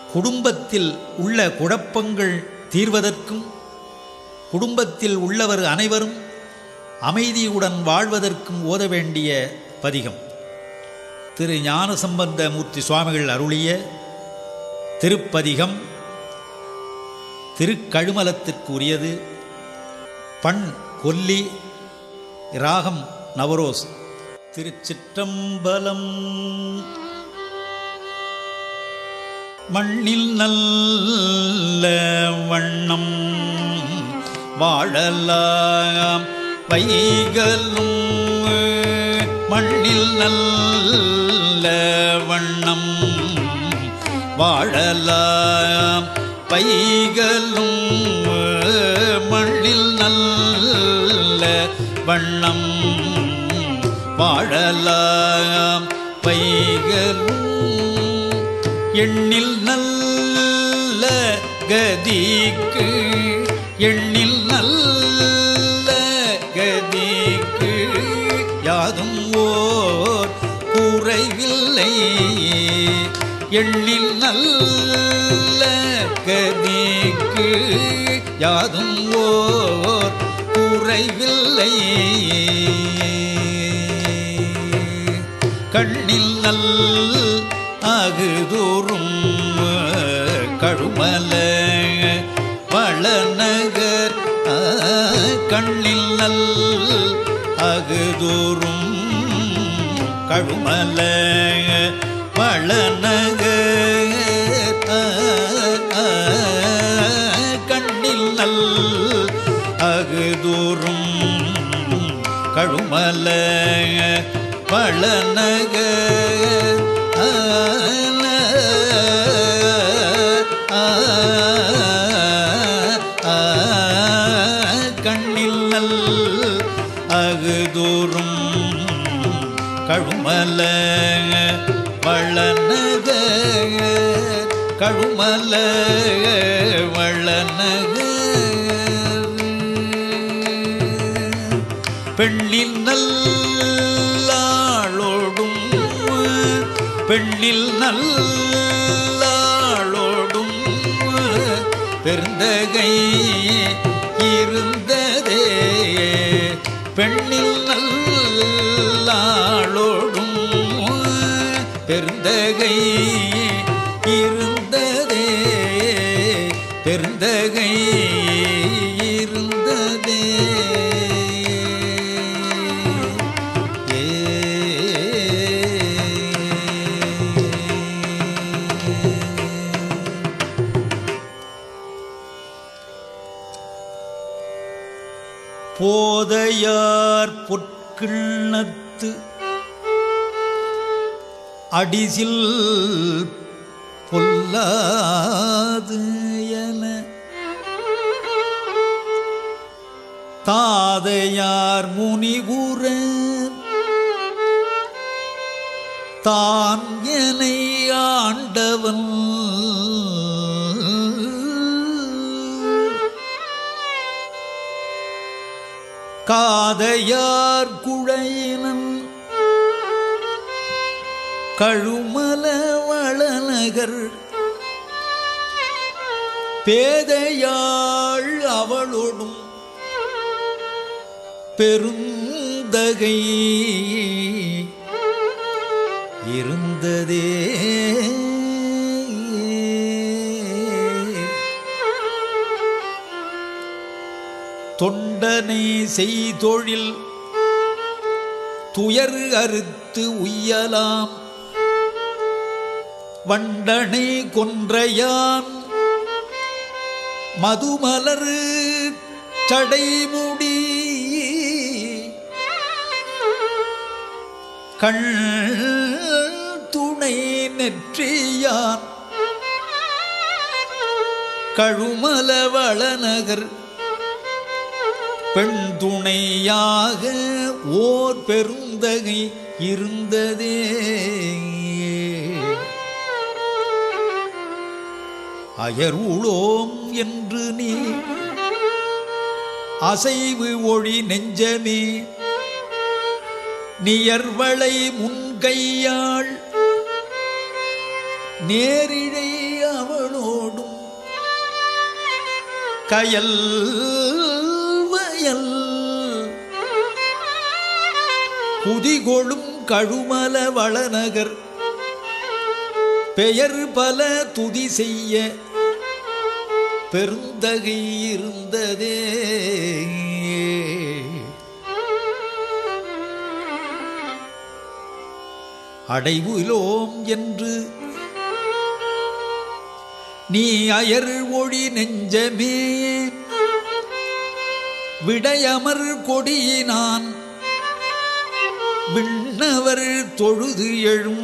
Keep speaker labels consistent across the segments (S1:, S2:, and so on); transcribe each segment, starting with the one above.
S1: குடும்பத்தில் உள்ள குழப்பங்கள் தீர்வதற்கும் குடும்பத்தில் உள்ளவர் அனைவரும் அமைதியுடன் வாழ்வதற்கும் ஓத வேண்டிய பதிகம். திரு ஞானசம்பந்த மூர்த்தி சுவாமிகள் அருளிய திருப்பதிகம். திருக்கழுமலத்திற்கு உரியது. பண் கொல்லி, ராகம் நவரோஸ். திருச்சிற்றம்பலம். மண்ணில் நல்ல வண்ணம் வாழலாம் வைகளும், மண்ணில் நல்ல வண்ணம் வாழலாம் வைகளும், மண்ணில் நல்ல வண்ணம் வாழலாம் வைகளும், எண்ணில் நல்ல கதிக்கு எண்ணில் நல்ல கதிக்கு யாதும் ஓர் குறைவில்லை, எண்ணில் நல்ல கதிக்கு யாதும் ஓர் குறைவில்லை, கண்ணில் நல் அகுதூரும் கழுமல வளநகர், கண்ணில் நல் அகுதூரும் கழுமல வளநகர், கண்ணில் நல் அகுதூரும் கழுமல வளநகர், கண்ணில் நல் அகுதூரும் கழுமல வளநகர், கழுமல வளநகர், பெண்ணில் நல்லாளோடும் பெண்ணில் நல்லாளோடும் பெருந்தகை இருந்ததே, பெண்ணில் நல்லாளோடும் பெருந்தகை இருந்ததே, பெருந்தகை இருந்ததே, போதையார் பொற்கிண்ணத்து அடிசில் பொல்லாது என தாதையார் முனிவுர தான் எனை ஆண்டவன் காதையார் குழையினன் கழுமல வளநகர், பேதையாள் அவளோடும் பெருந்தகை இருந்ததே, தொண்டனை செய்தொழில் துயர் அறுத்து உய்யலாம், வண்டனை கொன்றையான் மதுமலர் சடைமுடி கண் துணை நெற்றியான் கழுமல வளநகர், பெண் துணையாக ஓர் பெருந்தகை இருந்ததே, அயர்வுளோம் என்று நீ அசைவு ஒளி நெஞ்சமே, நியர்வளை முன்கையாள் நேரிழை அவளோடும் கயல் வயல் குதிகொளும் கழுமல வளநகர் பெயர் பல துதி செய்ய பெருந்தகை இருந்ததே. அடைவுலோம் என்று நீ அயர் ஒளி நெஞ்சமே விடையமர் கொடியினான் விண்ணவர் தொழுது எழும்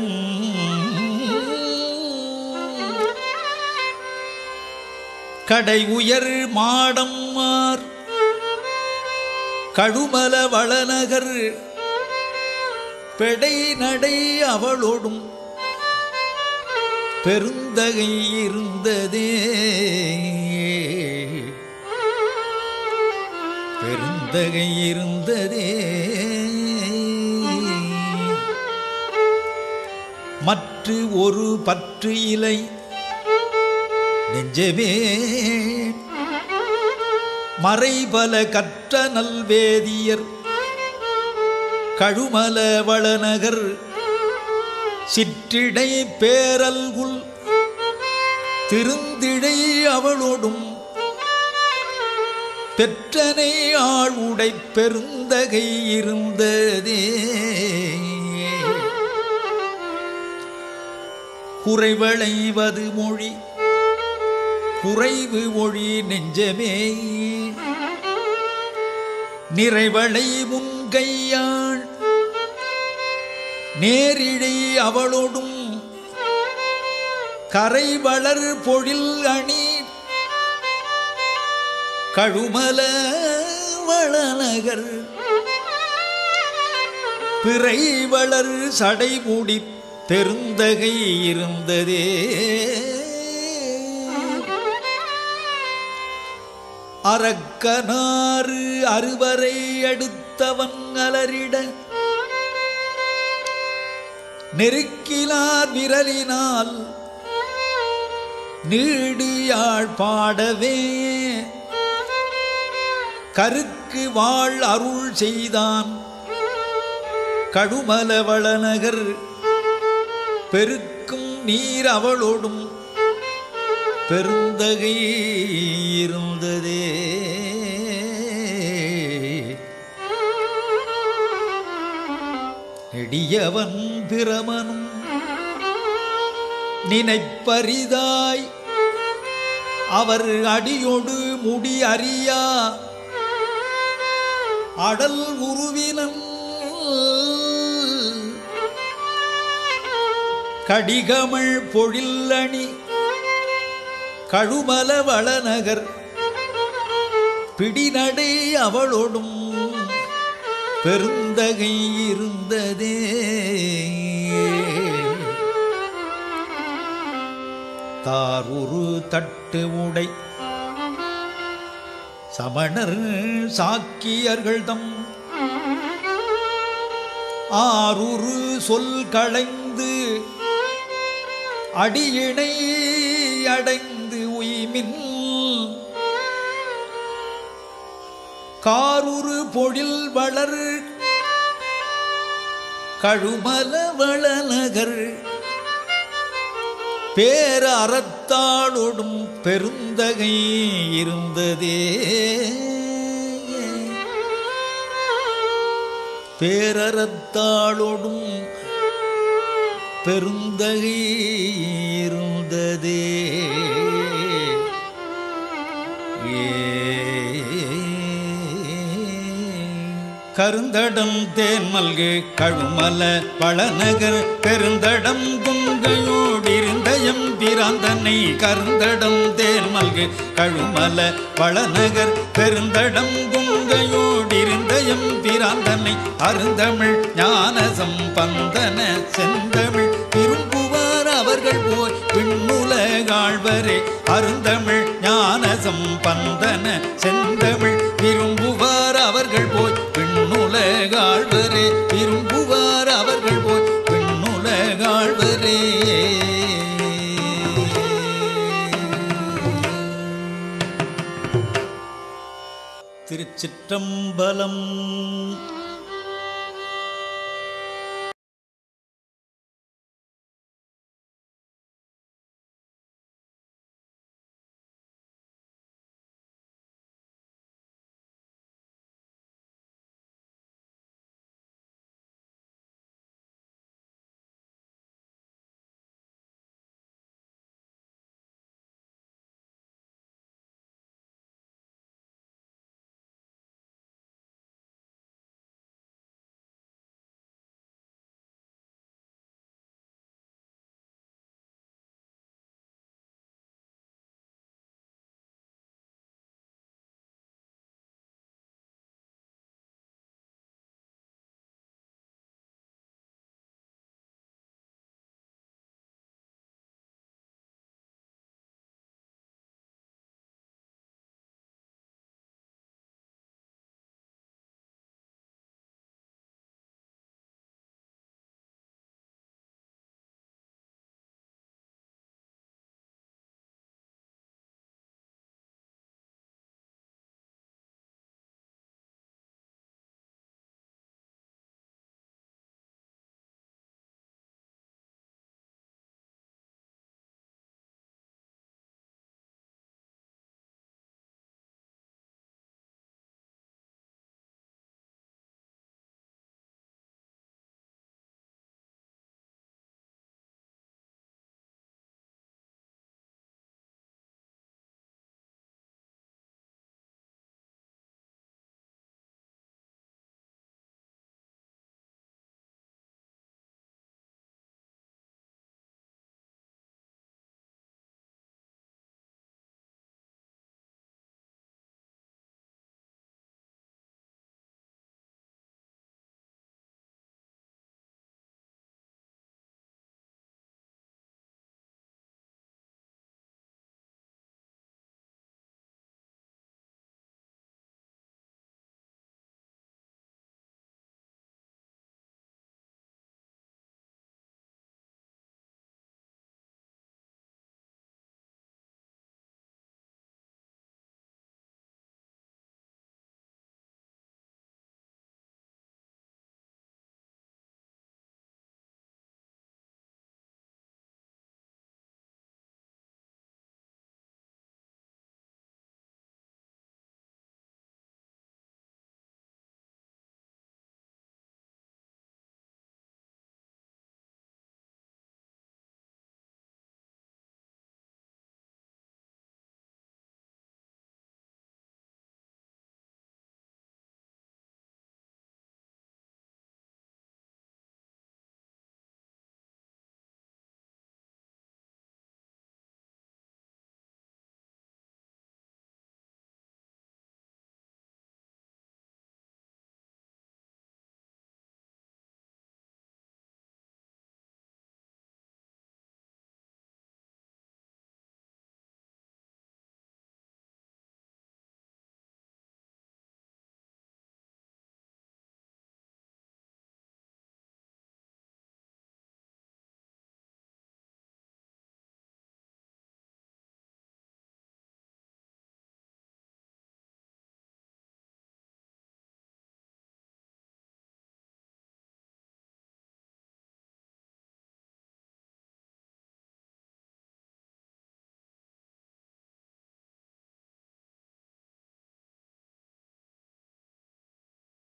S1: கடை உயர் மாடம்மார் கழுமல வளநகர் பெடை நடை அவளோடும் பெருந்தகை இருந்ததே. பெருந்தகை இருந்ததே. மற்ற ஒரு பற்று இலை நெஞ்சமே மறைபல கற்ற நல்வேதியர் கழுமல வளநகர் சிற்றிடை பேரல்குல் திருந்திடை அவளோடும் பெற்றனை ஆளுடை பெருந்தகை இருந்ததே. குறைவளைவது மொழி குறைவு மொழி நெஞ்சமே நிறைவளை முன்கையாள் நேரிழை அவளோடும் கரை வளர் பொழில் அணி கழுமல வளநகர் பிறை வளர் சடைமூடி பெருந்தகை இருந்ததே. அரக்கனாறு அறுவரை அடுத்தவன் அலரிட நெருக்கிலார் விரலினால் நீடியாழ் பாடவே கருக்கு வாழ் அருள் செய்தான் கழுமல வளநகர் பெருக்கும் நீர் அவளோடும் பெருந்தகை இருந்ததே. நெடியவன் பிரமனும் நினைப்பரிதாய் அவர் அடியொடு முடி அறியா அடல் உருவினன் கடிகமள் பொழில்லணி கழுமல வளநகர் பிடிநடை அவளோடும் பெருந்தகை இருந்ததே. தாருரு தட்டு உடை சமணர் சாக்கியர்கள் தம் ஆருரு சொல் களைந்து அடியினை அடைந்து உய்மின் காருரு பொழில் வளர் கழுமல வளநகர் பேர அறத்தாளோடும் பெருந்தகை இருந்ததே. பேரறத்தாளோடும் பெருந்தகை இருந்ததே. கருந்தடம் தேன் மல்கு கழுமல வளநகர் பெருந்தடம் குங்கையோடு இருந்தயம் பிராந்தனை கருந்தடம் தேன் மல்கு கழுமல வளநகர் பெருந்தடம் குங்கையோடு இருந்தயம் பிராந்தனை அருந்தமிழ் ஞான சம்பந்தன செந்தமிழ் விரும்புவார் அவர்கள் போய் விண்ணுலகாழ்வரே அருந்தமிழ் ஞான சம்பந்தன செந்தமிழ் விரும்புவார் அவர்கள் போய் விண்ணுலகாழ்வரே விரும்புவார் அவர்கள் போய் விண்ணுலகாழ்வரே. திருச்சிற்றம்பலம்.